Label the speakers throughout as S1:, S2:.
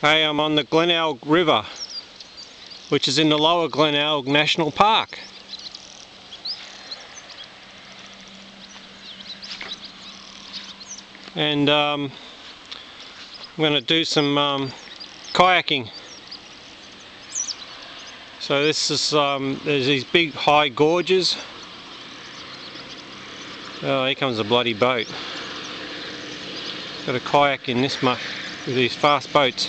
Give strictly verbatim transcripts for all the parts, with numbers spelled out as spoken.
S1: Hey, I'm on the Glenelg River, which is in the lower Glenelg National Park. And um, I'm going to do some um, kayaking. So this is, um, there's these big high gorges. Oh, here comes a bloody boat. Got a kayak in this much with these fast boats.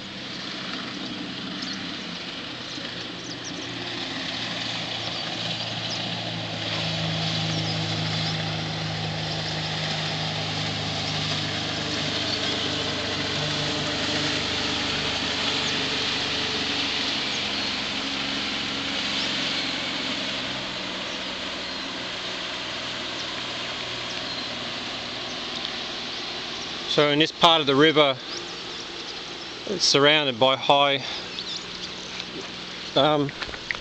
S1: So in this part of the river, it's surrounded by high um,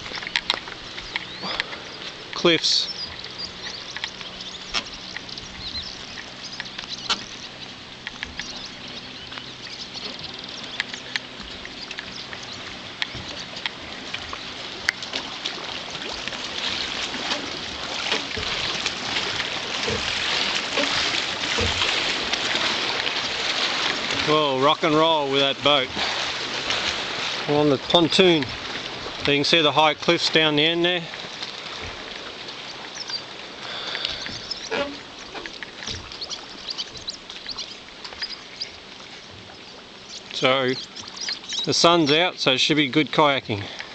S1: cliffs. Well, rock and roll with that boat. I'm on the pontoon. So you can see the high cliffs down the end there. So the sun's out, so it should be good kayaking.